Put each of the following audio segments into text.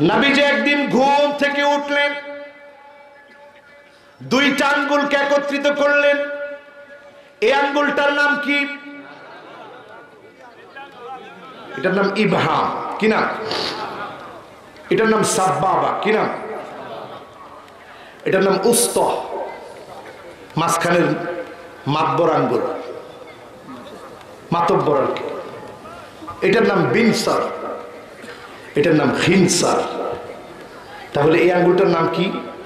নবীজি একদিন ঘুম থেকে উঠলেন, দুইটা আঙ্গুলকে একত্রিত করলেন। এই আঙ্গুলটার নাম কি? এটার নাম ইবহাম। কি নাম? এটার নাম সাব্বাবা। কি নাম? এটার নাম উস্তা, মাঝখানের মাতবর আঙ্গুল, মাতব্বর আর কি। এটার নাম বিনসার, এটার নাম খিনসার। তাহলে এই আঙ্গুলটার নাম কি?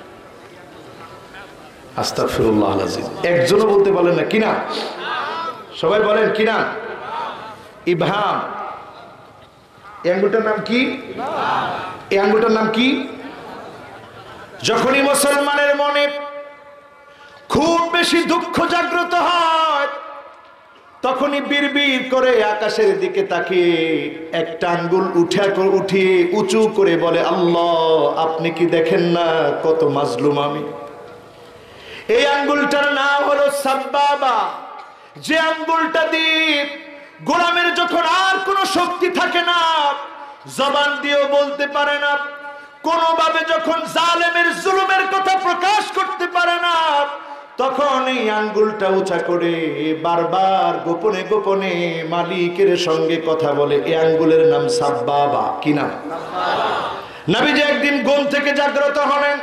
আস্তাগফিরুল্লাহ আল-আযীম। একজনও বলতে পারেন না। কি নাম? সবাই বলেন কি নাম? ইবহাম। এই আঙ্গুলটার নাম কি? এই আঙ্গুলটার নাম কি? যখনই মুসলমানের মনে খুব বেশি দুঃখ জাগ্রত হয়, তখনই বিড়বিড় করে আকাশের দিকে তাকিয়ে একটা আঙ্গুল উঠিয়ে উঁচু করে বলে, আল্লাহ আপনি কি দেখেন না কত মাজলুম আমি। এই আঙ্গুলটার নাম হলো সাব্বাবা। যে আঙ্গুলটা দিয়ে গোলামের যখন আর কোনো শক্তি থাকে না, জবান দিয়েও বলতে পারে না, কোনোভাবে যখন জালেমের জুলুমের কথা প্রকাশ করতে পারে না, তখন এই আঙ্গুলটা উঁচা করে বারবার গোপনে গোপনে মালিকের সঙ্গে কথা বলে। এই আঙ্গুলের নাম সাব্বাবা। কি নাম? নবীজি একদিন ঘুম থেকে জাগ্রত হলেন,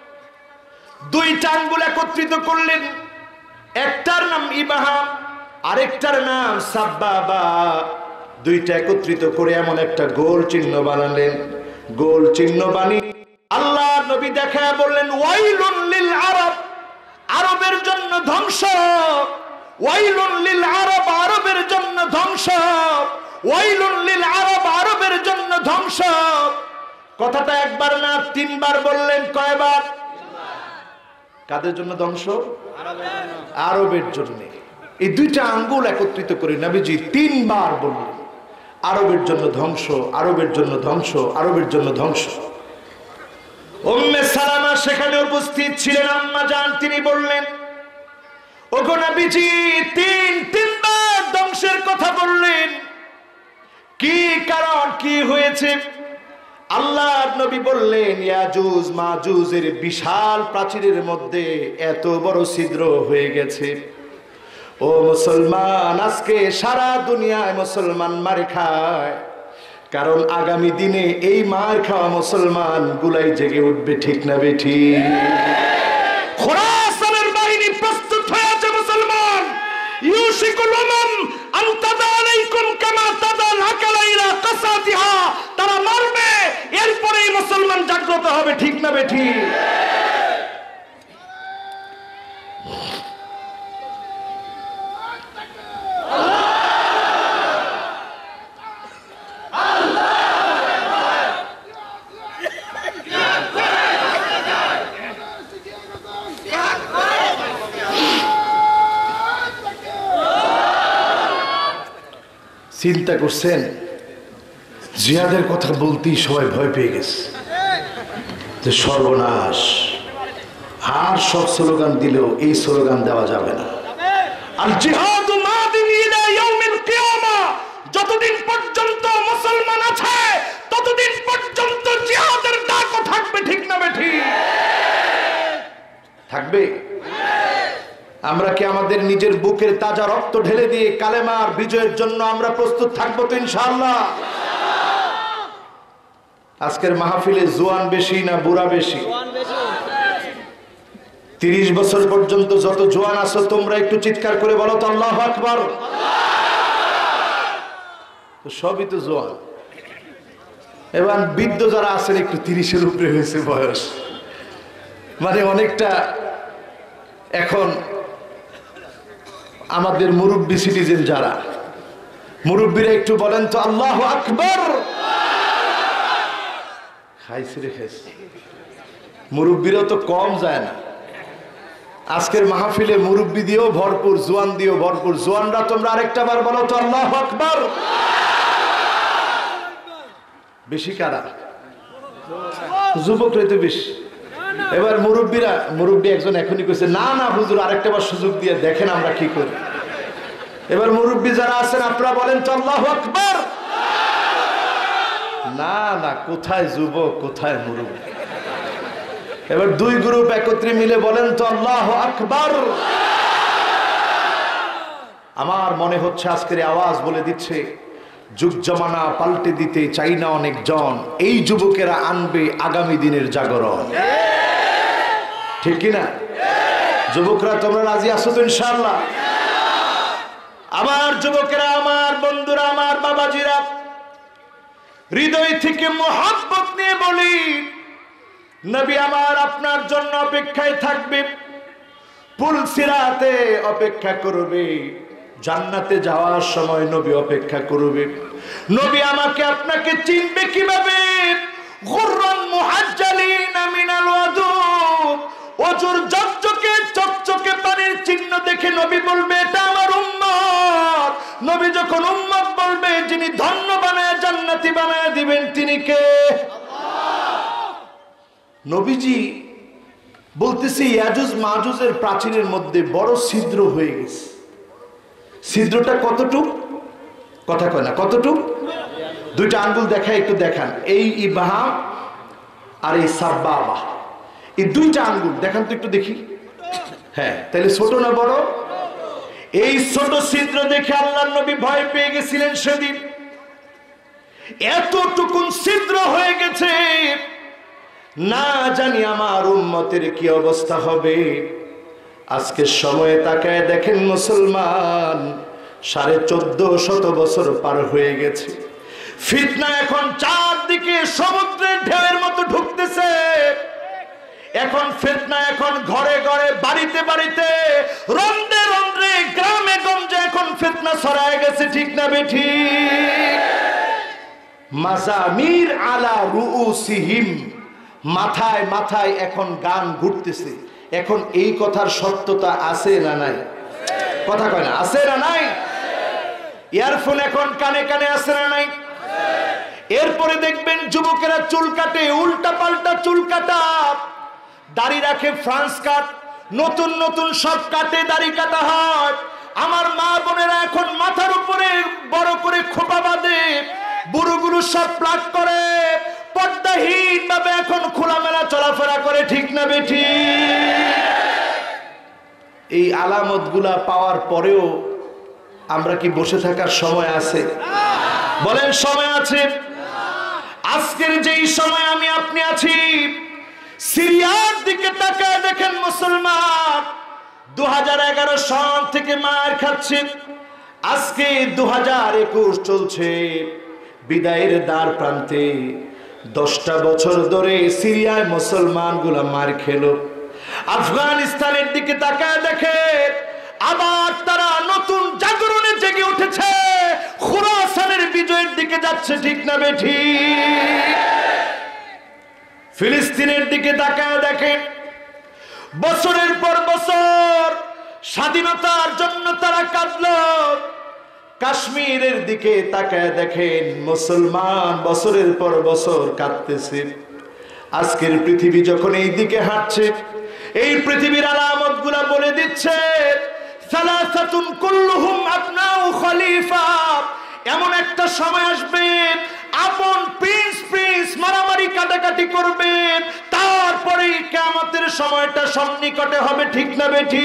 দুইটা আঙ্গুল একত্রিত করলেন। একটার নাম ইবহাম, আরেকটার নাম সাব্বাবা। দুইটা একত্রিত করে এমন একটা গোল চিহ্ন বানালেন। গোল চিহ্ন বানিয়ে আল্লাহ নবী দেখায় বললেন, ওয়াইলুন লিল আরব, আরবের জন্য ধ্বংস। ওয়াইলুন লিল আরব, আরবের জন্য ধ্বংস। ওয়াইলুন লিল আরব, আরবের জন্য ধ্বংস। কথাটা একবার না তিনবার বললেন। কয়বার? কাদের জন্য ধ্বংস? আরবের জন্য। এই দুইটা আঙ্গুল একত্রিত করে নবীজি তিনবার বললেন, আরবের জন্য ধ্বংস, আরবের জন্য ধ্বংস, আরবের জন্য ধ্বংস। উম্মে সালামা সেখানে উপস্থিত ছিলেন। আম্মা জান তিনি বললেন, ওগো নবীজি তিনবার ধ্বংসের কথা বললেন, কি কারণ, কি হয়েছে? আল্লাহ নবী বললেন, ইয়াজুজ মাজুজের বিশাল প্রাচীরের মধ্যে এত বড় ছিদ্র হয়ে গেছে। ও মুসলমান, আজকে সারা দুনিয়ায় মুসলমান মার খায়, কারণ আগামী দিনে এই মার খাওয়া মুসলমান গুলাই জেগে উঠবে। ঠিক না বেঠি? খোরাসানের বাহিনী প্রস্তুত হয়ে আছে মুসলমান। ইউশিকুল উমাম আন তাদা আলাইকুম কামা তাদাল আকালা ইলা কাসাতিহা। তারা মারবে, এরপরেই মুসলমান জাগ্রত হবে। ঠিক না বেঠি? চিন্তা করছেন, জিহাদের কথা বলতেই সবাই ভয় পেয়ে গেছে যে সর্বনাশ। আর সব স্লোগান দিলেও এই স্লোগান দেওয়া যাবে না। আল জিহাদু মাদিন ইলা ইয়াউমিল কিয়ামা। যতদিন পর্যন্ত মুসলমান আছে ততদিন পর্যন্ত জিহাদের ডাকও থাকবে। ঠিক না বেঠি? থাকবে। আমরা কি আমাদের নিজের বুকের তাজা রক্ত ঢেলে দিয়ে কালেমার বিজয়ের জন্য আমরা প্রস্তুত থাকবো তো ইনশাআল্লাহ? আজকের মাহফিলে জোয়ান বেশি না বুড়া বেশি? 30 বছর পর্যন্ত যত জোয়ান আছো তোমরা একটু চিৎকার করে বলো তো আল্লাহু আকবার। তো সবই তো জোয়ান। এবার বৃদ্ধ যারা আছেন একটু 30-এর উপরে হয়েছে বয়স, মানে অনেকটা। এখন আমাদের মুরব্বী সিটিজেন যারা, মুরব্বীরা একটু বলেন তো আল্লাহু আকবার। খাইছে রে খাইছে। মুরব্বীরাও তো কম যায় না। আজকের মাহফিলে মুরব্বী দিয়েও ভরপুর, জোয়ান দিয়েও ভরপুর। জোয়ানরা তোমরা আরেকটা বার বলো তো আল্লাহু আকবার। বেশি কারা? যুবকরাই তো বেশি। এবার মুরব্বীরা, মুরব্বী একজন এখনই কইছে, না না হুজুর আরেকটা বার সুযোগ দিয়ে দেখেন আমরা কি করি। এবার মুরব্বী যারা আছেন আপনারা বলেন তো আল্লাহু আকবার। না না, কোথায় যুবক কোথায় মুরব্বী। এবার দুই গ্রুপ একত্রে মিলে বলেন তো আল্লাহু আকবার। আমার মনে হচ্ছে আজকের আওয়াজ বলে দিচ্ছে, যুগ জমানা পাল্টে দিতে চাই না অনেকজন, এই যুবকেরা আনবে আগামী দিনের জাগরণ। ঠিক কিনা? যুবকরা তোমরা রাজি আছো তো ইনশাআল্লাহ? আমার যুবকেরা, আমার বন্ধুরা, আমার বাবাজিরা, হৃদয় থেকে মোহাব্বত নিয়ে বলি, নবী আমার আপনার জন্য অপেক্ষায় থাকবে, পুল সিরাতে অপেক্ষা করবে, জান্নাতে যাওয়ার সময় নবী অপেক্ষা করবে। নবী আমাকে আপনাকে চিনবে কিভাবে? গুররান মুহাজ্জালিনা মিনাল ওয়াদু, ওজুর চকচকে চকচকে পানির চিহ্ন দেখে নবী বলবে এটা আমার উম্মত। নবী যখন উম্মত বলবে, যিনি ধন্য বানায় জান্নাতি বানায় দিবেন তিনি কে? নবীজি বলতেছে ইয়াজুজ মাজুজের প্রাচীরের মধ্যে বড় ছিদ্র হয়ে গেছে। ছিদ্রটা কতটুক? কথা কয় না, কতটুক? দুইটা আঙ্গুল দেখায়, একটু দেখান। এই ইবাহাম আর এই সাব্বাবা, এই দুইটা আঙ্গুল দেখান তো একটু দেখি। হ্যাঁ, তাহলে ছোট না বড়? এই ছোট ছিদ্র দেখে আল্লাহর নবী ভয় পেয়ে গেছিলেন সেদিন। এতটুকুন ছিদ্র হয়ে গেছে, না জানি আমার উম্মতের কি অবস্থা হবে। আজকের সময়ে তাকায় দেখেন মুসলমান, 1450 বছর পার হয়ে গেছে। ফিতনা এখন চারদিকে সমুদ্রের ঢেউয়ের মতো ঢুকতেছে। এখন ফিতনা এখন ঘরে ঘরে, বাড়িতে বাড়িতে, রন্ধ্রে রন্ধ্রে, গ্রামে গঞ্জে এখন ফিতনা ছড়ায় গেছে। ঠিক না বেঠিক? মাজামির আলা রুউসিহিম, মাথায় মাথায় এখন গান ঘুরতেছে। এখন এই কথার সত্যতা আছে না নাই? কথা কয় না, আছে না নাই? ইয়ারফোন এখন কানে কানে আছে না নাই? এরপরে দেখবেন যুবকেরা চুল কাটে, উল্টা পাল্টা চুল কাটা, দাড়ি রাখে ফ্রান্স কাট, নতুন নতুন সব কাটে, দাড়ি কাটা হয়। আমার মা বোনেরা এখন মাথার উপরে বড় করে খোপা বাঁধে, বুড়োগুলো সব প্লাগ করে, পর্দাহীন ভাবে এখন খোলামেলা চলাফেরা করে। ঠিক না বেঠি? এই আলামত গুলা পাওয়ার পরেও আমরা কি বসে থাকার সময় আছে? বলেন সময় আছে? আজকের যেই সময় আমি আপনি আছি, সিরিয়ার দিকে তাকায় দেখেন মুসলমান 2011 সাল থেকে মার খাচ্ছে, আজকে 2021 চলছে, বিদায়ের দ্বার প্রান্তে। 10টা বছর ধরে সিরিয়ায় মুসলমান গুলা মার খেলো। আফগানিস্তানের দিকে তাকায় দেখে আবার তারা নতুন জাগরণে জেগে উঠেছে, খুরাসানের বিজয়ের দিকে যাচ্ছে। ঠিক না বেঠি? ফিলিস্তিনের দিকে তাকায় দেখে বছরের পর বছর স্বাধীনতার জন্য তারা কাঁদলো। কাশ্মীরের দিকে তাকায় দেখেন মুসলমান বছরের পর বছর কাঁদতেছে। আজকের পৃথিবী যখন এই দিকে হাঁটছে, এই পৃথিবীর আলামত গুলা বলে দিচ্ছে, সালাসাতুন কুল্লুহুম আবনাউ খলিফা, এমন একটা সময় আসবে আপন প্রিন্স প্রিন্স মারামারি কাটাকাটি করবে, তারপরে কিয়ামতের সময়টা সন্নিকটে হবে। ঠিক না বেঠি?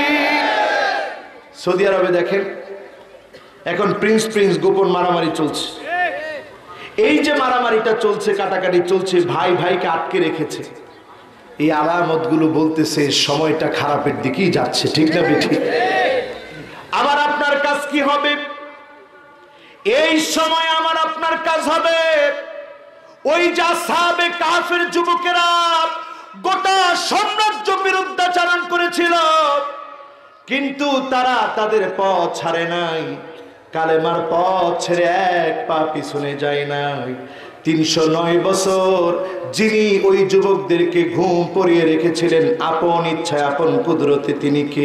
সৌদি আরবে দেখেন এখন প্রিন্স প্রিন্স গোপন মারামারি চলছে। এই যে মারামারিটা চলছে, কাটাকাটি চলছে, ভাই ভাইকে আটকে রেখেছে, এই আলামত গুলো বলতেছে সময়টা খারাপের দিকেই যাচ্ছে। ঠিক না বেঠি? আবার আপনার কাজ কি হবে? এই সময় আমার আপনার কাজ হবে ওই যা সাহাবে কাফের যুবকেরা গোটা সাম্রাজ্য বিরুদ্ধাচরণ করেছিল, কিন্তু তারা তাদের পথ ছাড়ে নাই, কালেমার পথ ছেড়ে এক পা পিছনে যায় নাই। 309 বছর যিনি ওই যুবকদেরকে ঘুম পড়িয়ে রেখেছিলেন আপন ইচ্ছায় আপন কুদরতে, তিনি কে?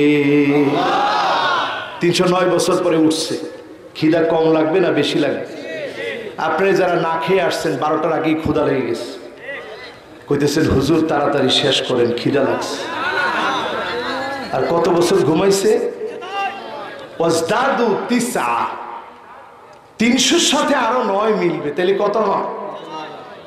309 বছর পরে উঠছে। খিদা কম লাগবে না বেশি লাগবে? আপনারা যারা না খেয়ে আসছেন 12টার আগেই ক্ষুধা লেগে গেছে, কইতেছেন হুজুর তাড়াতাড়ি শেষ করেন, খিদা লাগছে। আর কত বছর ঘুমাইছে? ওয়াজদাদু 9, 300 সাথে আরো 9 মিলবে, তাহলে কত হয়?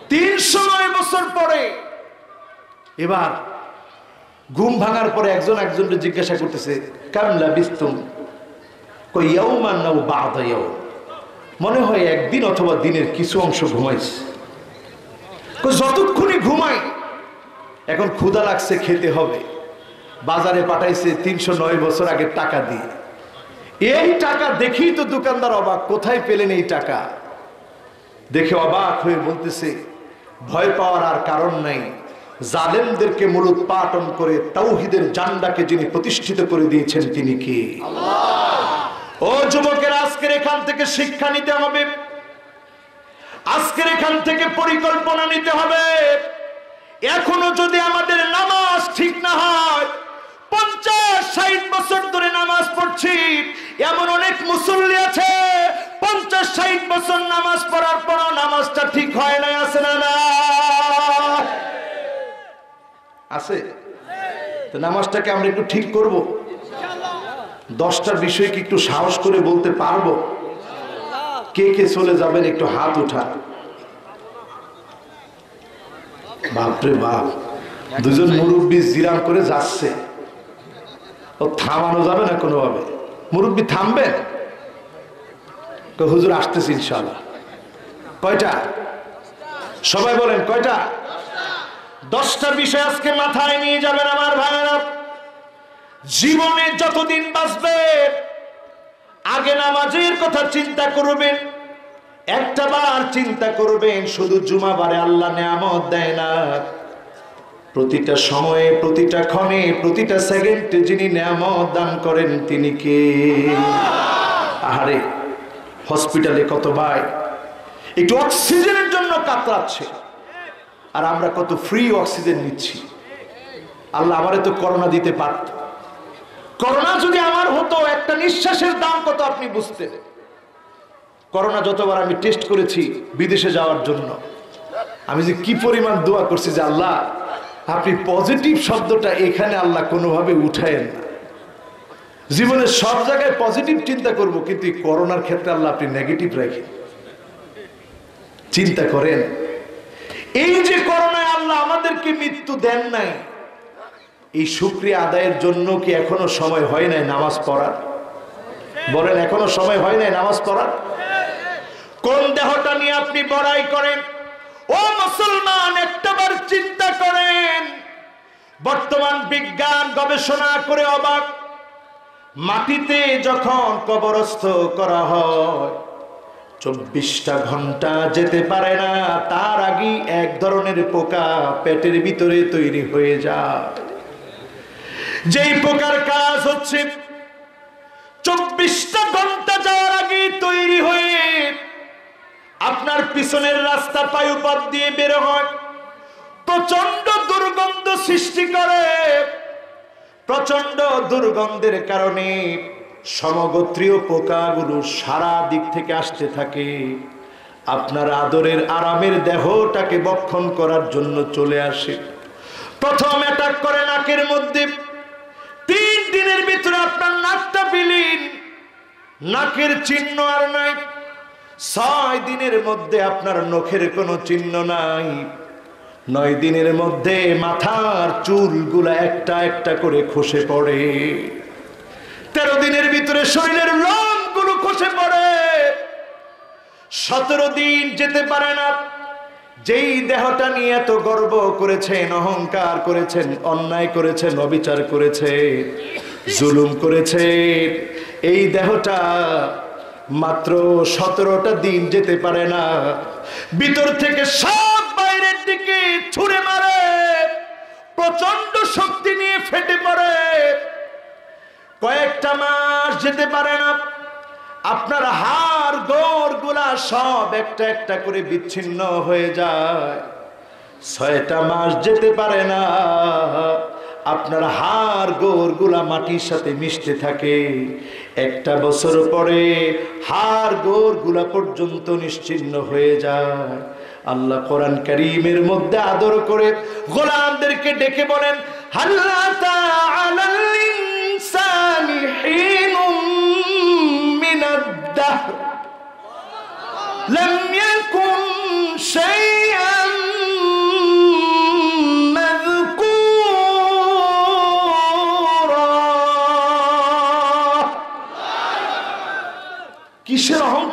309 বছর পরে এবার ঘুম ভাঙার পরে একজন একজনকে জিজ্ঞাসা করতেছে কাম লাবিস্তুম, কই ইয়াউমান নাও বা'দা ইয়াউম, মনে হয় একদিন অথবা দিনের কিছু অংশ ঘুমাইছে। কই যতক্ষণই ঘুমাই, এখন ক্ষুধা লাগছে, খেতে হবে, বাজারে পাঠাইছে 309 বছর আগে টাকা দিয়ে। এই টাকা দেখেই তো দোকানদার অবাক, কোথায় পেলেন এই টাকা? দেখে অবাক হয়ে বলতেছে ভয় পাওয়ার আর কারণ নাই, জালেমদেরকে মূলোৎপাটন করে তাওহীদের জান্ডাকে যিনি প্রতিষ্ঠিত করে দিয়েছেন তিনি কে? আল্লাহ। ও যুবকেরা, আজকের এখান থেকে শিক্ষা নিতে হবে, আজকের এখান থেকে পরিকল্পনা নিতে হবে। এখনো যদি আমাদের নামাজ ঠিক না হয়, 50-60 বছর ধরে নামাজ পড়ছি, এমন অনেক মুসল্লি আছে 50-60 বছর নামাজ পড়ার পরও নামাজটা ঠিক হয় না, আছে না? না আছে? তো নামাজটাকে আমরা একটু ঠিক করব, 10টার বিষয় কি একটু সাহস করে বলতে পারবো? কে কে চলে যাবেন একটু হাত উঠা। বাপরে বাপ, দুজন মুরব্বী জিরাম করে যাচ্ছে, ও থামানো যাবে না কোনোভাবে। মুরব্বী থামবেন? হুজুর আসতেছি ইনশাআল্লাহ। কয়টা? সবাই বলেন কয়টা? 10টা বিষয় আজকে মাথায় নিয়ে যাবেন আমার ভাইয়েরা। জীবনে যতদিন বাঁচবেন আগে নামাজের কথা চিন্তা করবেন, একটা বার চিন্তা করবেন শুধু জুমাবারে আল্লাহ নেয়ামত দেয় না, প্রতিটা সময়ে, প্রতিটা ক্ষণে, প্রতিটা সেকেন্ডে যিনি নেয়ামত দান করেন তিনি কে? আহারে, হসপিটালে কত ভাই একটু অক্সিজেনের জন্য কাতরাচ্ছে, আর আমরা কত ফ্রি অক্সিজেন নিচ্ছি। আল্লাহ আমারে তো করোনা দিতে পারত, করোনা যদি আমার হতো, একটা নিঃশ্বাসের দাম কত আপনি বুঝতেন। করোনা যতবার আমি টেস্ট করেছি বিদেশে যাওয়ার জন্য, আমি যে কি পরিমাণ দোয়া করছি যে আল্লাহ আপনি পজিটিভ শব্দটা এখানে আল্লাহ কোনোভাবে উঠায়েন না। জীবনে সব জায়গায় পজিটিভ চিন্তা করব, কিন্তু করোনার ক্ষেত্রে আল্লাহ আপনি নেগেটিভ রাখেন। চিন্তা করেন, এই যে করোনায় আল্লাহ আমাদেরকে মৃত্যু দেন নাই, এই শুকরিয়া আদায়ের জন্য কি এখনো সময় হয় নাই নামাজ পড়ার? বলেন, এখনো সময় হয় নাই নামাজ পড়ার? কোন দেহটা নিয়ে আপনি বড়াই করেন? ও মুসলমান, একটাবার চিন্তা করেন, বর্তমান বিজ্ঞান গবেষণা করে অবাক, মাটিতে যখন কবরস্থ করা হয় 24টা ঘন্টা যেতে পারে না, তার আগে এক ধরনের পোকা পেটের ভিতরে তৈরি হয়ে যায়। যেই পোকার কাজ হচ্ছে 24টা ঘন্টা যাওয়ার আগে তৈরি হয়ে আপনার পিছনের রাস্তা পায়ুপথ দিয়ে বের হয়, প্রচন্ড দুর্গন্ধ সৃষ্টি করে। প্রচন্ড দুর্গন্ধের কারণে সমগোত্রীয় পোকাগুলো সারা দিক থেকে আসতে থাকে, আপনার আদরের আরামের দেহটাকে ভক্ষণ করার জন্য চলে আসে। প্রথম অ্যাটাক করে নাকের মধ্যে, 3 দিনের ভিতরে আপনার নাকটা বিলীন, নাকের চিহ্ন আর নাই। 6 দিনের মধ্যে আপনার নখের কোনো চিহ্ন নাই। 9 দিনের মধ্যে মাথার চুলগুলা একটা একটা করে খসে পড়ে। 13 দিনের ভিতরে শরীরের লোমগুলো খসে পড়ে। 17 দিন যেতে পারে না। যেই দেহটা নিয়ে এত গর্ব করেছেন, অহংকার করেছেন, অন্যায় করেছেন, অবিচার করেছেন, জুলুম করেছেন, এই দেহটা মাত্র 17টা দিন যেতে পারে না। ভিতর থেকে সব বাইরের দিকে ছুঁড়ে মারে, প্রচন্ড শক্তি নিয়ে ফেটে পড়ে। কয়েকটা মাস যেতে পারে না। আপনার হাড় গোড় গুলা সব একটা একটা করে বিচ্ছিন্ন হয়ে যায়। 6টা মাস যেতে পারে না। আপনার হাড় গোড় গুলা মাটির সাথে মিশতে থাকে। 1টা বছর পরে হাড় গোড় গুলা পর্যন্ত নিশ্চিহ্ন হয়ে যায়। আল্লাহ কোরআন কারীমের মধ্যে আদর করে গোলামদেরকে ডেকে বলেন, হাল্লাতা আলাল ইনসানি হিনুম মিনাদ দাহর লাম ইয়াকুন শাইআন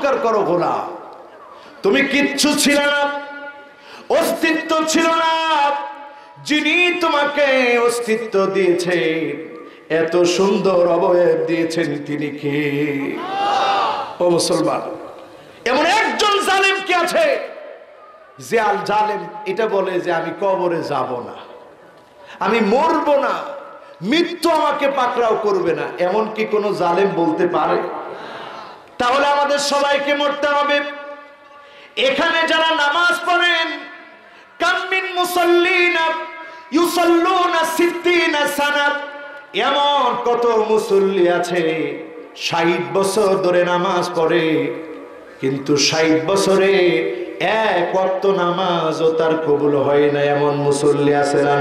অহংকার করো গোলাম। তুমি কিচ্ছু ছিল না, অস্তিত্ব ছিল না। যিনি তোমাকে অস্তিত্ব দিয়েছে, এত সুন্দর অবয়ব দিয়েছেন, তিনি কে? ও মুসলমান, এমন একজন জালেম কি আছে যে জালেম এটা বলে যে আমি কবরে যাব না, আমি মরবো না, মৃত্যু আমাকে পাকড়াও করবে না? এমন কি কোনো জালেম বলতে পারে? তাহলে আমাদের সবাইকে মরতে হবে। এখানে যারা নামাজ পড়েন, কামিন মুসাল্লিনা ইউসাল্লুনা 60 সানাত, এমন কত মুসল্লি আছে 60 বছর ধরে নামাজ পড়ে, কিন্তু 60 বছরে এক ওয়াক্ত নামাজও তার কবুল হয় না। এমন মুসল্লি আছে না?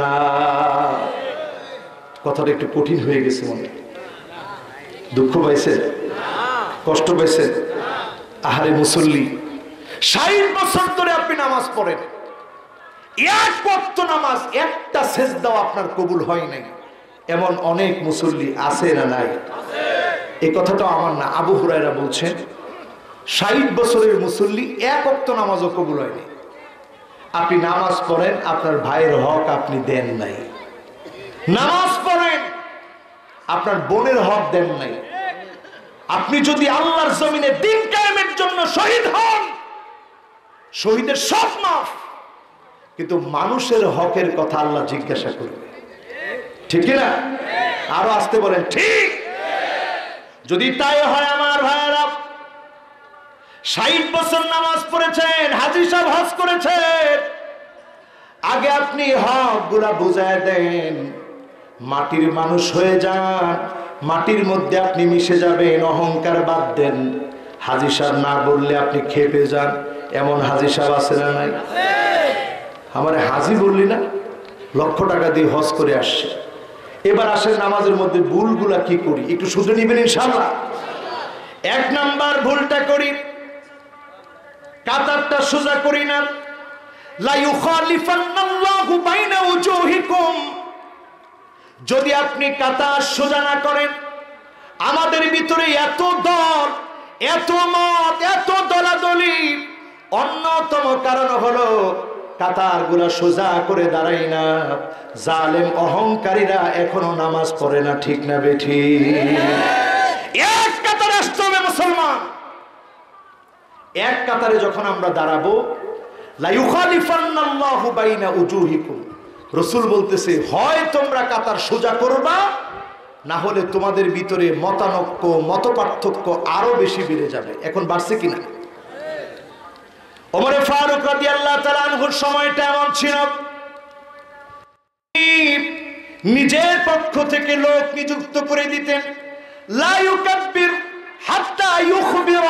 কথাটা একটু কঠিন হয়ে গেছে মনে? দুঃখ পাইছে, কষ্ট পাইছে? আহারে মুসল্লি, 60 বছর ধরে আপনি নামাজ পড়েন, এক ওয়াক্ত নামাজ, একটা সেজদাও আপনার কবুল হয় নাই, এমন অনেক মুসল্লি আছে না নাই? এই কথাটা আমার না, আবু হুরায়রা বলছেন 60 বছরের মুসল্লি এক ওয়াক্ত নামাজও কবুল হয়নি। আপনি নামাজ পড়েন, আপনার ভাইয়ের হক আপনি দেন নাই। নামাজ পড়েন, আপনার বোনের হক দেন নাই। আপনি যদি আল্লাহর জমিনে দ্বীন কায়েমের জন্য শহীদ হন, শহীদের সব মাফ, কিন্তু মানুষের হকের কথা আল্লাহ জিজ্ঞাসা করবে, ঠিক না? আরো আসতে বলেন ঠিক। যদি তাই হয় আমার ভাইয়েরা, 60 বছর নামাজ পড়েছেন, হাজী সাহেব হজ করেছেন, আগে আপনি হক গুলা বুঝায় দেন, মাটির মানুষ হয়ে যান, মাটির মধ্যে আপনি মিশে যাবেন, অহংকার বাদ দেন। হাজী সাহেব না বললে আপনি খেপে যান, এমন হাজী সাহেব আছে না নাই? আমার হাজী বললি না, লক্ষ টাকা দিয়ে হজ করে আসছে, এবার আসেন নামাজের মধ্যে ভুলগুলা কি করি একটু শুধরে নিবেন ইনশাআল্লাহ। 1 নাম্বার ভুলটা করি, কাতারটা সোজা করি না। লা ইউখালিফান্নাল্লাহু বাইনা উজুহিকুম, যদি আপনি কাতার সোজা না করেন, আমাদের ভিতরে এত দল, এত মত, এত দলাদলি, অন্যতম কারণ হলো কাতার গুলা সোজা করে দাঁড়াই না। জালেম অহংকারীরা এখনো নামাজ পড়ে না, ঠিক না বেঠি? এক কাতারে আসতে হবে মুসলমান। এক কাতারে যখন আমরা দাঁড়াবো, লা ইউখালিফান্নাল্লাহু বাইনা উজুহিকুম, রাসূল বলতেছে হয় তোমরা কাতার সোজা করবা, না হলে তোমাদের ভিতরে মতানৈক্য, মতপার্থক্য আরো বেশি বেড়ে যাবে। এখন বাড়ছে কিনা? ওমর ফারুক রাদিয়াল্লাহু তাআলা আনহুর সময়টা এমন ছিল, নিজের পক্ষ থেকে লোক নিযুক্ত করে দিতেন, লা ইউকাব্বির হাত্তা ইউখবির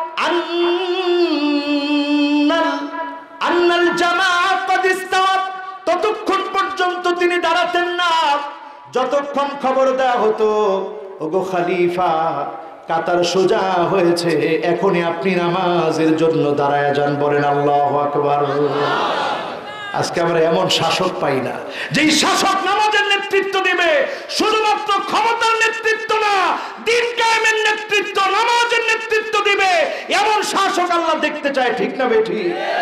আন্নাল জামাআ ক্বাদ ইসতাওয়াত, ততক্ষণ পর্যন্ত তিনি দাঁড়াতেন না যতক্ষণ খবর দেওয়া হতো ওগো খলিফা কাতার সোজা হয়েছে, এখনই আপনি নামাজের জন্য দাঁড়ায় যান। বলেন আল্লাহু আকবার। আজকে আমরা এমন শাসক পাই না, যেই শাসক নামাজের নেতৃত্ব দিবে, শুধুমাত্র ক্ষমতার নেতৃত্ব না, দ্বীন কায়েমের নেতৃত্ব, নামাজের নেতৃত্ব দিবে, এমন শাসক আল্লাহ দেখতে চায়, ঠিক না বেঠি?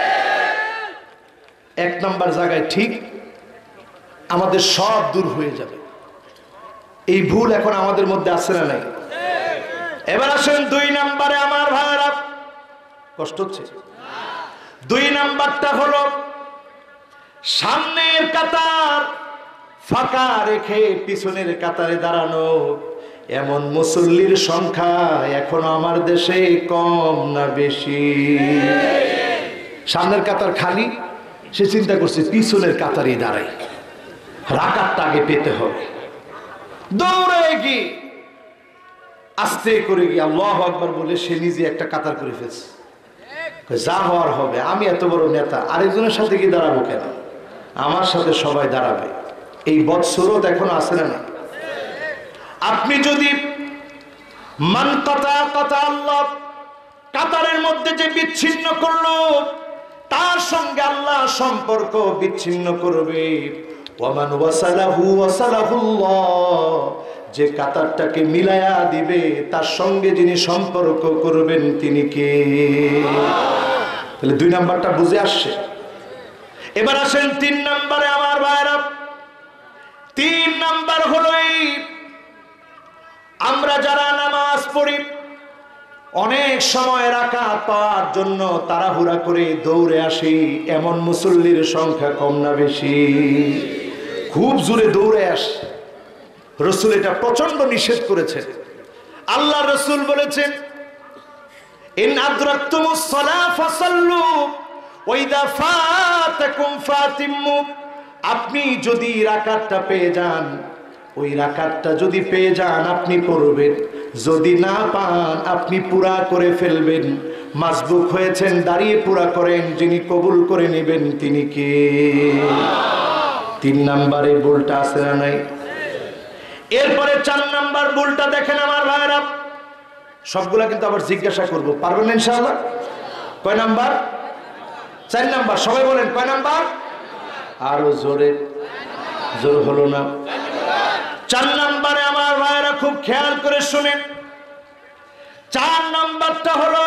1 নাম্বার জায়গায় ঠিক, আমাদের সব দূর হয়ে যাবে। এই ভুল এখন আমাদের মধ্যে আছে না নাই? এবার আসেন 2 নাম্বারে আমার ভাইরা, কষ্ট হচ্ছে? 2 নাম্বারটা হলো সামনের কাতার ফাঁকা রেখে পিছনের কাতারে দাঁড়ানো। এমন মুসল্লির সংখ্যা এখন আমার দেশে কম না বেশি? সামনের কাতার খালি, সে চিন্তা করছে পিছনের কাতারে দাঁড়াই, রাকাতটা আগে পেতে হবে, দৌড়ে গিয়ে আস্তে করে গিয়ে আল্লাহু আকবার বলে সে নিজে একটা কাতার করে ফেলছে। যা হওয়ার হবে, আমি এত বড় নেতা, আরেকজনের সাথে কি দাঁড়াবো কেন, আমার সাথে সবাই দাঁড়াবে। এই বৎসরত এখন আছে না? আপনি যদি মান কাতা কাতা আল্লাহ, কাতারের মধ্যে যে বিচ্ছিন্ন করলো, তার সঙ্গে আল্লাহ সম্পর্ক বিচ্ছিন্ন করবে। ওয়ামান ওয়াসালাহু ওয়াসালাহুল্লাহ, যে কাতারটাকে মিলায়া দিবে তার সঙ্গে যিনি সম্পর্ক করবেন তিনি কে? তাহলে 2 নাম্বারটা বুঝে আসছে। এবার আসেন 3 নাম্বারে আমার ভাইরা। 3 নাম্বার হলো এই, আমরা যারা নামাজ পড়ি অনেক সময় রাকাত পাওয়ার জন্য তাড়াহুড়া করে দৌড়ে আসি, এমন মুসল্লির সংখ্যা কম না বেশি? খুব জোরে দৌড়ে আসে। রাসূল এটা প্রচন্ড নিষেধ করেছেন। আল্লাহ রাসূল বলেছেন, ইন আদরাকতুমুস সালাহ ফাসাল্লু ওয়া ইযা ফাতাকুম ফাতিম্মু। আপনি যদি রাকাতটা পেয়ে যান, ওই রাকাতটা যদি পেয়ে যান আপনি পড়বেন, যদি না পান আপনি পুরা করে ফেলবেন। মাসবুক হয়েছেন, দাঁড়িয়ে পুরা করেন, যিনি কবুল করে নেবেন তিনি কে? 3 নাম্বারে ভুলটা আছে না নাই? এরপরে 4 নাম্বার ভুলটা দেখেন আমার ভাইরা। সবগুলা কিন্তু আবার জিজ্ঞাসা করব, পারবেন ইনশাআল্লাহ? কয় নাম্বার? 4 নাম্বার। সবাই বলেন কয় নাম্বার? আরো জোরে, জোর হলো না। 4 নাম্বারে আমার ভাইরা খুব খেয়াল করে শুনেন। 4 নাম্বারটা হলো,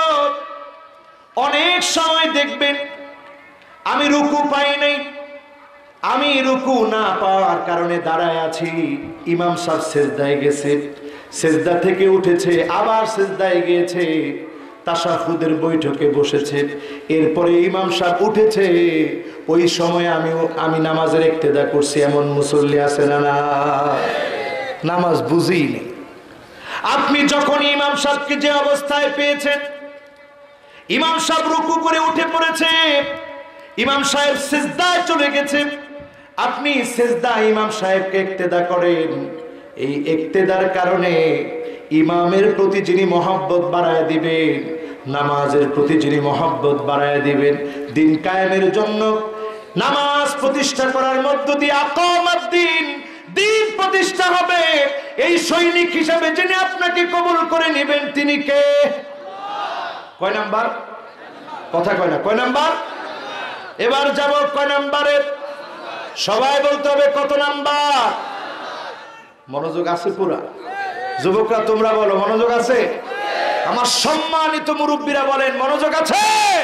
অনেক সময় দেখবেন আমি রুকু পাই নাই, আমি রুকু না পাওয়ার কারণে দাঁড়ায় আছি, ইমাম সাহেব সিজদায় গেছে, সিজদা থেকে উঠেছে, আবার সিজদায় গিয়েছে, তাশাহুদের বৈঠকে বসেছে, এরপরে ইমাম সাহেব উঠেছে, ওই সময় আমি নামাজের ইক্তেদা করছি, এমন মুসল্লি আছে না? না, নামাজ বুঝিই নেই। আপনি যখন ইমাম সাহেবকে যে অবস্থায় পেয়েছেন, ইমাম সাহেব রুকু করে উঠে পড়েছে, ইমাম সাহেব সিজদায় চলে গেছে, আপনি সিজদায় ইমাম সাহেবকে ইক্তেদা করেন, এই ইক্তেদার কারণে ইমামের প্রতি যিনি মহব্বত বাড়ায় দিবেন, নামাজের প্রতি যিনি মহব্বত বাড়ায় দিবেন, দিন কায়েমের জন্য নামাজ প্রতিষ্ঠা করার মধ্য দিয়ে আকামাত দ্বীন, দিন প্রতিষ্ঠা হবে, এই সৈনিক হিসাবে যিনি আপনাকে কবুল করে নেবেন তিনি কে? কয় নাম্বার? কথা কয় না, কয় নাম্বার? এবার যাব কয় নাম্বারে? সবাই বলতে হবে কত নাম্বার? মনোযোগ আছে পুরা? যুবকরা তোমরা বলো মনোযোগ আছে? আমার সম্মানিত মুরব্বীরা বলেন মনোযোগ আছে?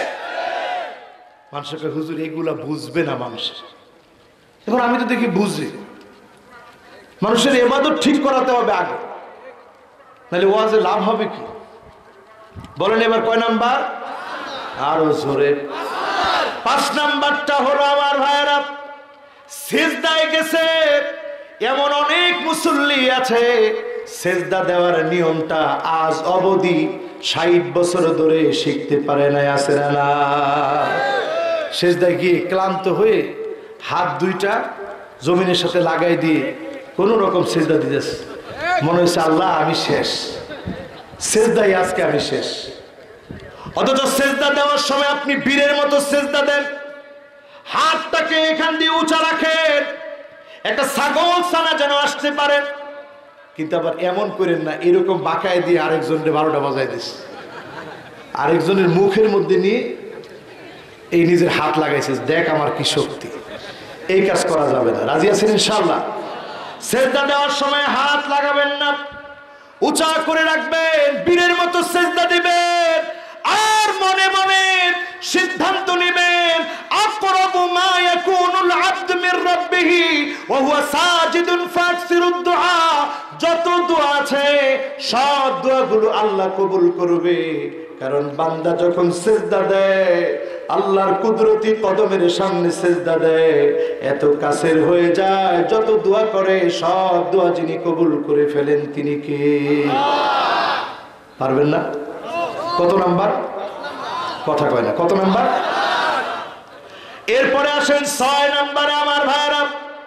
মানুষকে হুজুর এগুলা বুঝবে না মানুষ। এখন আমি তো দেখি বুঝি। মানুষের ইবাদত ঠিক করাতে হবে আগে, নাহলে ওয়াজে লাভ হবে কি? বলেন এবার কয় নাম্বার? আরো জোরে। 5 নাম্বারটা হলো আমার ভাইয়েরা, সিজদায় গেছে এমন অনেক মুসল্লি আছে, সিজদা দেওয়ার নিয়মটা আজ অবধি 60 বছর ধরে শিখতে পারে না, আছে না? সিজদায় গিয়ে ক্লান্ত হয়ে হাত 2টা জমিনের সাথে লাগাই দিয়ে কোন রকম সিজদা দিতেছে, মনে হচ্ছে আল্লাহ আমি শেষ, সিজদাই আজকে আমি শেষ। অথচ সিজদা দেওয়ার সময় আপনি বীরের মতো সিজদা দেন, হাতটাকে এখান দিয়ে উঁচা রাখেন, একটা ছাগল ছানা যেন আসতে পারে, কিন্তু আবার এমন করেন না এরকম বাঁকায় দিয়ে আরেকজনের 12টা বাজায় দিস, আরেকজনের মুখের মধ্যে নিয়ে এই নিজের হাত লাগাইছে, দেখ আমার কি শক্তি। এই কাজ করা যাবে না। রাজি আছেন ইনশাআল্লাহ? সিজদা দেওয়ার সময় হাত লাগাবেন না, উঁচা করে রাখবেন, বীরের মতো সিজদা দিবেন, আর মনে মনে সিদ্ধান্ত নেবেন আকরাবু মা ইয়াকুনুল আবদু মির রাব্বিহি ওয়া হুয়া সাজিদুন ফাকসিরুদ দুআ। যত দোয়া আছে সব দোয়াগুলো আল্লাহ কবুল করবে, কারণ বান্দা যখন সিজদা দেয় আল্লাহর কুদরতি কদমের সামনে সিজদা দেয়, এত কাছের হয়ে যায়, যত দোয়া করে সব দোয়া যিনি কবুল করে ফেলেন তিনি কে? পারবেন না? কত নাম্বার? কথা কয় না, কত নাম্বার? এরপরে আসেন 6 নাম্বারে আমার ভাইরা।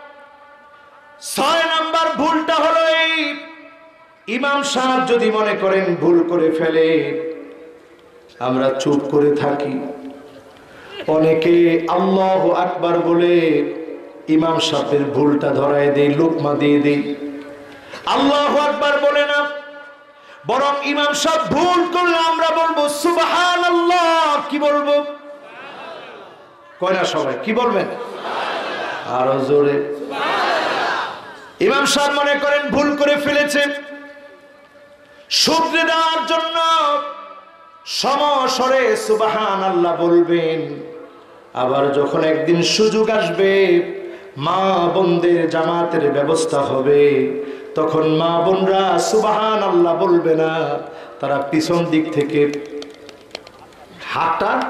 6 নাম্বার ভুলটা হলো এই, ইমাম সাহেব যদি মনে করেন ভুল করে ফেলে, আমরা চুপ করে থাকি। অনেকে আল্লাহু আকবার বলে ইমাম সাহেবের ভুলটা ধরায় দেই, লোকমা দিয়ে দেই, আল্লাহু আকবার বলে না, বরং ইমাম সাহেব ভুল করলে আমরা বলবো সুবহানাল্লাহ। কি বলবো? কয় না সবাই? কি বলবেন? আরো জোরে। ইমাম সাহেব মনে করেন ভুল করে ফেলেছে, শুধরে দেওয়ার জন্য সমস্বরে সুবহানাল্লাহ বলবেন। আবার যখন একদিন সুযোগ আসবে, মা বোনদের জামাতের ব্যবস্থা হবে, তখন মা বোনরা সুবহানাল্লাহ বলবে না, তারা পিছন দিক থেকে হাতটা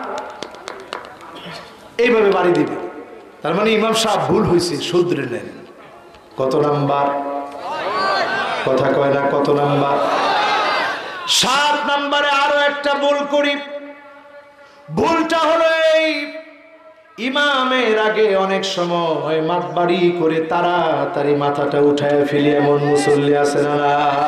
এইভাবে বাড়ি দিবে। তার মানে ইমাম সাহেব ভুল হয়েছে, শুধরে নেন। কত নাম্বার? কথা কয় না, কত নাম্বার? 7 নম্বরে আরো একটা ভুল করি। ভুলটা হলো এই, ইমামের আগে অনেক সময় মাতবাড়ি করে তাড়াতাড়ি মাথাটা উঠায় ফেলি, এমন মুসল্লি আছে না?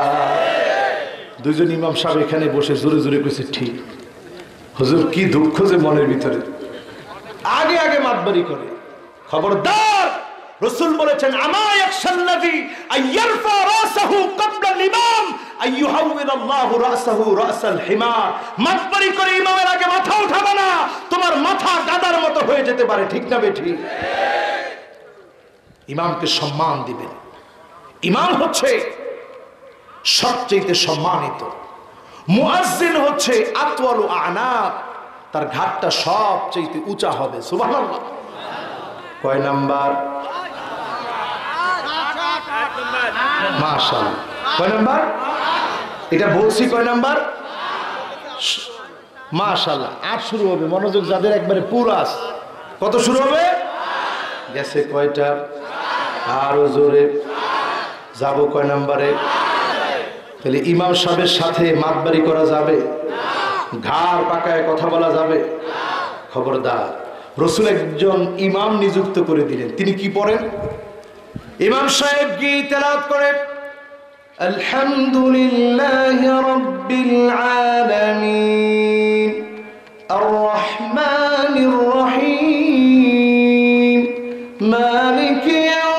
দুইজন ইমাম সাহেব এখানে বসে জোরে জোরে কইছে ঠিক। হুজুর কি দুঃখ যে মনের ভিতরে, আগে আগে মাতবাড়ি করে। খবরদার, রাসূল বলেছেন আমা ইয়াকশাল্লাযী আইয়ারফা রাসাহু ক্বাবলা ইমাম আইয়ুহাউবিলাল্লাহু রাসাহু রাসাল হিমার। মাতবাড়ি করে ইমামের আগে মাথা উঠাবে না, তোমার মাথা গাদার মতো হয়ে যেতে পারে। ঠিক না বেঠিক? ইমামকে সম্মান দিবেন। ইমাম হচ্ছে সবচেয়ে সম্মানিত, মুয়াজ্জিন হচ্ছে আতওয়ালু আনাক, তার ঘাটটা সবচেয়ে উঁচা হবে। সুবহানাল্লাহ। কয় নাম্বার? মাশাআল্লাহ। কয় নাম্বার? এটা বলছি কয় নাম্বার? মাশাআল্লাহ। 8 শুরু হবে, মনোযোগ যাদের একবারে পুরাস। কত শুরু হবে? গেছে কয়টা? আরো জোরে যাব। কয় নাম্বারে? তাহলে ইমাম সাহেবের সাথে মাতবাড়ি করা যাবে? ঘাড় পাকায় কথা বলা যাবে? খবরদার। রাসূল একজন ইমাম নিযুক্ত করে দিলেন। তিনি কি পড়েন? ইমাম সাহেব কি তেলাওয়াত করেন? আলহামদুলিল্লাহি রাব্বিল আলামিন আর রহমানির রহিম মালিকি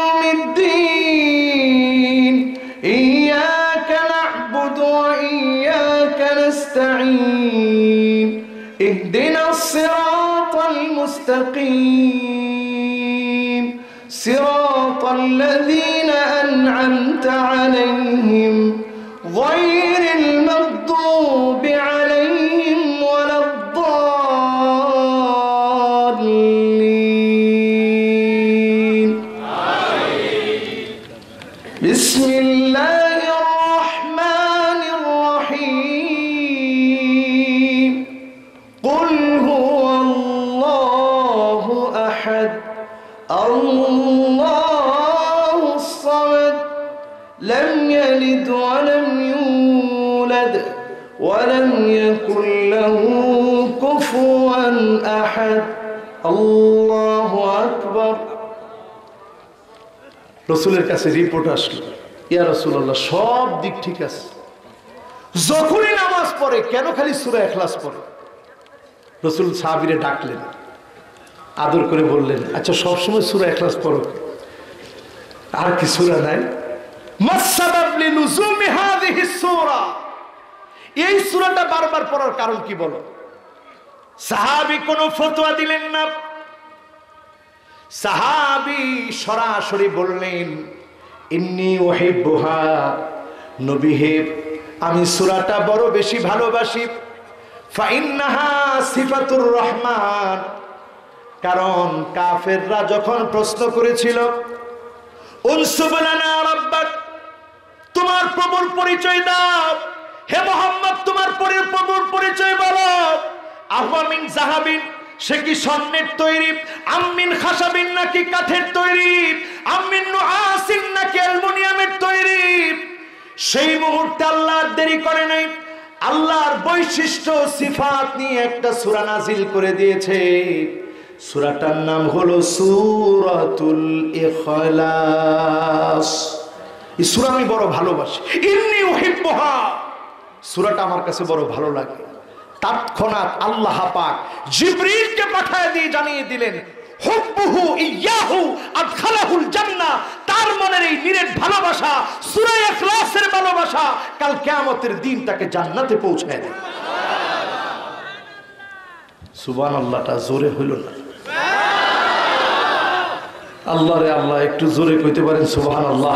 ইয়াউমিদ্দিন ইয়্যাকা না'বুদু ওয়া ইয়্যাকা নাস্তাঈন ইহদিনাস সিরাতাল মুস্তাকিম صراط الذين أنعمت عليهم غير المغضوب عليهم ولا الضالين. بسم الله الرحمن الرحيم قل هو الله أحد الله الصمد لم يلد ولم يولد ولم يكن له كفوا أحد الله أكبر. রাসূলের কাছে রিপোর্ট আসলো, ইয়া রাসূলুল্লাহ সব দিক ঠিক আছে, যখনই নামাজ পড়ে কেন খালি সূরা ইখলাস পড়ে? রাসূল সাহাবীরে ডাকলেন, আদর করে বললেন, আচ্ছা সবসময় সূরা ইখলাস পড়ো, আর কি সূরা নাই? মাসসাবাব লিনুজুমি হাযিহি সূরা, এই সূরাটা বারবার পড়ার কারণ কি বলো? সাহাবী কোনো ফতোয়া দিলেন না। সাহাবী সরাসরি বললেন, ইন্নী উহিব্বুহা, নবী হে আমি সূরাটা বড় বেশি ভালোবাসি। ফাইন্নাহা সিফাতুর রহমান, কারণ কাফেররা যখন প্রশ্ন করেছিল উনসুব লানা রাব্বাক, তোমার প্রভুর পরিচয় দাও, হে মুহাম্মদ তোমার প্রভুর পরিচয় বলো। আহওয়ামিন যাহাবিন, সে কি স্বর্ণের তৈরি? আমিন খাসাবিন, নাকি কাঠের তৈরি? আমিন নুআসিন, নাকি অ্যালুমিনিয়ামের তৈরি? সেই মুহূর্তে আল্লাহ দেরি করে নাই, আল্লাহর বৈশিষ্ট্য সিফাত নিয়ে একটা সূরা নাজিল করে দিয়েছে। সূরাটার নাম হলো সূরাতুল ইখলাস। এই সূরা আমি বড় ভালোবাসি। ইন্নী উহিব্বুহা, সূরাটা আমার কাছে বড় ভালো লাগে। তৎক্ষণাৎ আল্লাহ পাক জিবরিলকে পাঠিয়ে দিয়ে জানিয়ে দিলেন, হুব্বুহু ইয়াহু আদখালাহুল জান্নাহ, তার মনের এই নিরেট ভালোবাসা, সূরা ইখলাসের ভালোবাসা কাল কিয়ামতের দিন তাকে জান্নাতে পৌঁছায় দেবে। সুবহানাল্লাহটা জোরে হইল না? আল্লাহ রে আল্লাহ, একটু জোরে কইতে পারেন সুবহানাল্লাহ।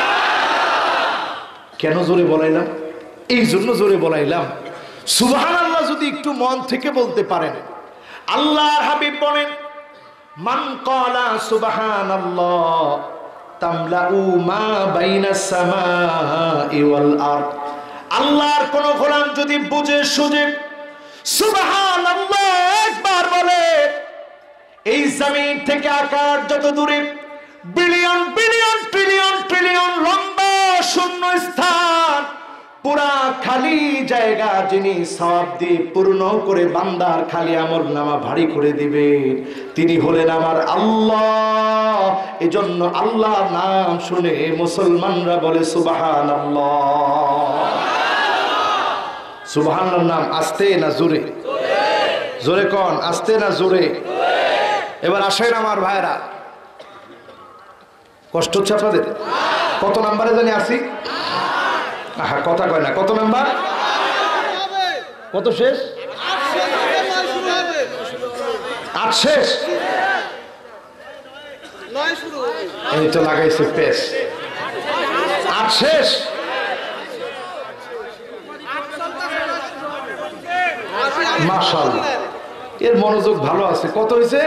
কেন জোরে বলাইলাম? এই জন্য জোরে বলাইলাম, সুবহানাল্লাহ যদি একটু মন থেকে বলতে পারেন। আল্লাহর হাবিব বলেন, মান ক্বালা সুবহানাল্লাহ তামলাউ মা বাইনাস সামাই ওয়াল আরদ। আল্লাহর কোন গোলাম যদি বুঝে সুঝে সুবহানাল্লাহ একবার বলে, এই জমিন থেকে আকাশ যত দূরে বিলিয়ন বিলিয়ন ট্রিলিয়ন ট্রিলিয়ন লম্বা শূন্য স্থান, পুরা খালি জায়গা যিনি সওয়াব দিয়ে পূর্ণ করে বান্দার খালি আমল নামা ভারী করে দিবেন, তিনি হলেন আমার আল্লাহ। এজন্য আল্লাহর নাম শুনে মুসলমানরা বলে সুবহানাল্লাহ। সুবহানাল্লাহর নাম আস্তে না জোরে? জোরে কোন, আস্তে না জোরে? এবার আসেন আমার ভাইরা, কষ্ট হচ্ছে আপনাদের? কত নাম্বারে জানি আসি? আহা, কথা কয় না। কত নাম্বার? কত শেষ? 8 শেষ। এই তো লাগাইছে পেস। 8 শেষ। মাশাআল্লাহ, এর মনোযোগ ভালো আছে। কত হয়েছে?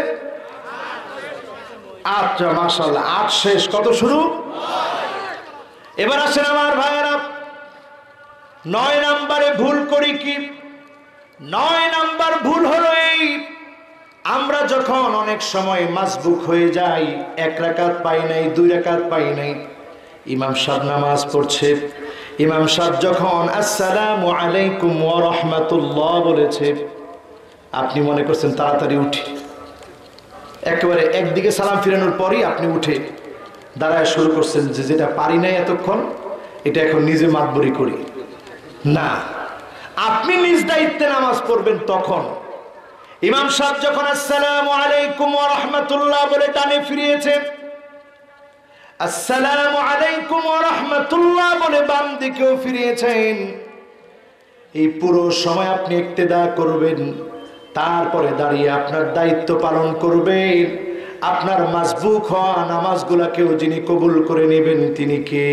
8। মাশাআল্লাহ, 8 শেষ। কত শুরু? এবার আসেন আমার ভাইয়েরা, 9 নম্বরে ভুল করি কি? 9 নম্বর ভুল হলো এই, আমরা যখন অনেক সময় মাসবুক হয়ে যাই, 1 রাকাত পাই নাই, 2 রাকাত পাই নাই, ইমাম সাহেব নামাজ পড়ছে, ইমাম সাহেব যখন আসসালামু আলাইকুম ওয়া রাহমাতুল্লাহ বলেছে, আপনি মনে করছেন তাড়াতাড়ি উঠি, একেবারে একদিকে সালাম ফিরানোর পরই আপনি উঠে দাঁড়ায় শুরু করছেন যে যেটা পারি নাই এতক্ষণ, এটা এখন নিজে মাতবরি করি না। আপনি নিজ দায়িত্বে নামাজ পড়বেন তখন। ইমাম সাহেব যখন আসসালামু আলাইকুম ওয়া রাহমাতুল্লাহ বলে ডানে ফিরিয়েছেন, আসসালামু আলাইকুম ওয়া রাহমাতুল্লাহ বলে বাম দিকেও ফিরিয়েছেন, এই পুরো সময় আপনি ইক্তেদা করবেন, তারপরে দাঁড়িয়ে আপনার দায়িত্ব পালন করবেন। আপনার মাসবুক হওয়া নামাজগুলাকেও যিনি কবুল করে নেবেন তিনি কে?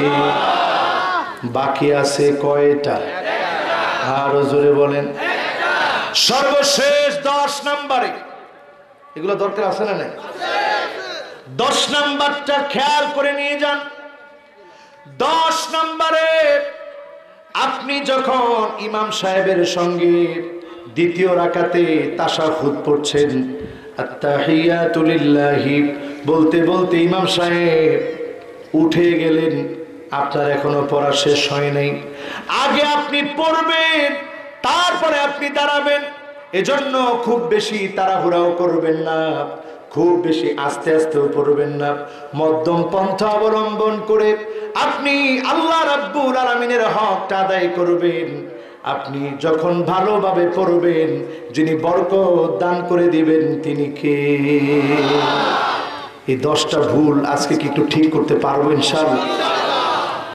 বাকি আছে কয়টা? আরো জোরে বলেন। সর্বশেষ 10 নম্বরে, এগুলো দরকার আছে না নাই? 10 নম্বরটা খেয়াল করে নিয়ে যান। 10 নম্বরে আপনি যখন ইমাম সাহেবের সঙ্গে দ্বিতীয় রাকাতে তাশাহুদ পড়ছেন, আত্তাহিয়াতু লিল্লাহি বলতে বলতে ইমাম সাহেব উঠে গেলেন, আপনার এখনো পড়া শেষ হয় নাই, আগে আপনি পড়বেন তারপরে আপনি দাঁড়াবেন। এজন্য খুব বেশি তাড়াহুড়াও করবেন না, খুব বেশি আস্তে আস্তেও পড়বেন না, মধ্যম পন্থা অবলম্বন করে আপনি আল্লাহ রাব্বুল আলামিনের হকটা আদায় করবেন। আপনি যখন ভালোভাবে পড়বেন, যিনি বরকত দান করে দিবেন তিনি কে? এই 10টা ভুল আজকে কি একটু ঠিক করতে পারবো ইনশাআল্লাহ?